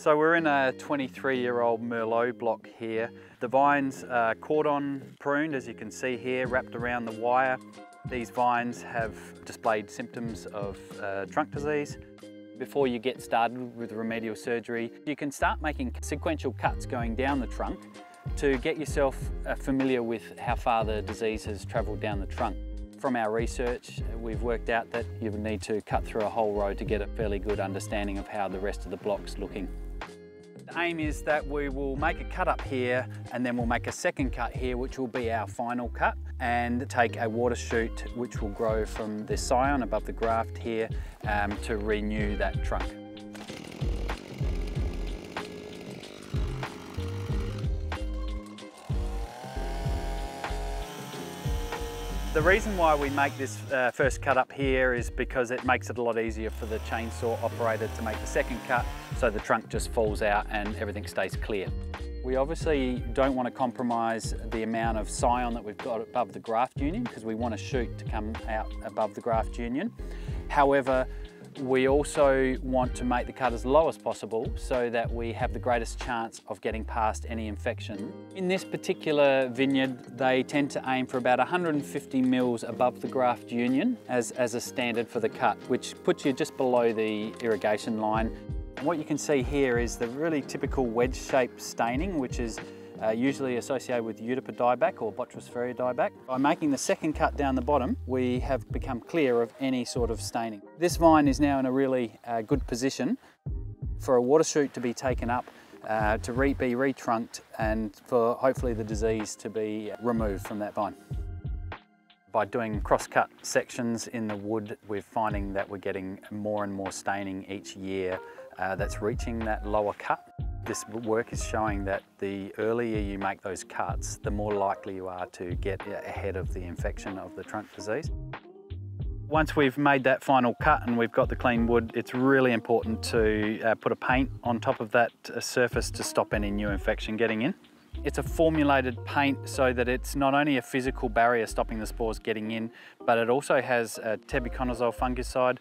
So we're in a 23-year-old Merlot block here. The vines are cordon pruned, as you can see here, wrapped around the wire. These vines have displayed symptoms of trunk disease. Before you get started with remedial surgery, you can start making sequential cuts going down the trunk to get yourself familiar with how far the disease has travelled down the trunk. From our research, we've worked out that you would need to cut through a whole row to get a fairly good understanding of how the rest of the block's looking. The aim is that we will make a cut up here and then we'll make a second cut here, which will be our final cut, and take a water shoot which will grow from the scion above the graft here to renew that trunk. The reason why we make this first cut up here is because it makes it a lot easier for the chainsaw operator to make the second cut, so the trunk just falls out and everything stays clear. We obviously don't want to compromise the amount of scion that we've got above the graft union, because we want a shoot to come out above the graft union. However, we also want to make the cut as low as possible so that we have the greatest chance of getting past any infection. In this particular vineyard, they tend to aim for about 150 mils above the graft union as a standard for the cut, which puts you just below the irrigation line. And what you can see here is the really typical wedge-shaped staining, which is usually associated with Eutypa dieback or Botrytis dieback. By making the second cut down the bottom, we have become clear of any sort of staining. This vine is now in a really good position for a water shoot to be taken up, to be retrunked, and for hopefully the disease to be removed from that vine. By doing cross-cut sections in the wood, we're finding that we're getting more and more staining each year that's reaching that lower cut. This work is showing that the earlier you make those cuts, the more likely you are to get ahead of the infection of the trunk disease. Once we've made that final cut and we've got the clean wood, it's really important to put a paint on top of that surface to stop any new infection getting in. It's a formulated paint so that it's not only a physical barrier stopping the spores getting in, but it also has a tebuconazole fungicide.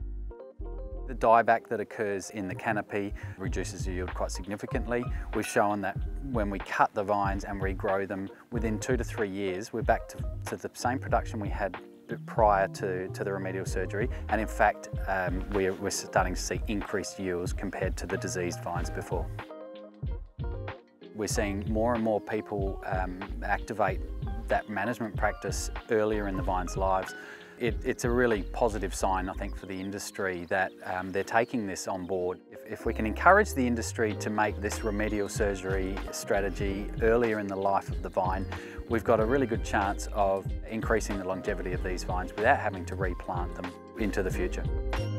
The dieback that occurs in the canopy reduces the yield quite significantly. We've shown that when we cut the vines and regrow them, within 2 to 3 years, we're back to the same production we had prior to the remedial surgery. And in fact, we're starting to see increased yields compared to the diseased vines before. We're seeing more and more people activate that management practice earlier in the vine's lives. It's a really positive sign, I think, for the industry that they're taking this on board. If we can encourage the industry to make this remedial surgery strategy earlier in the life of the vine, we've got a really good chance of increasing the longevity of these vines without having to replant them into the future.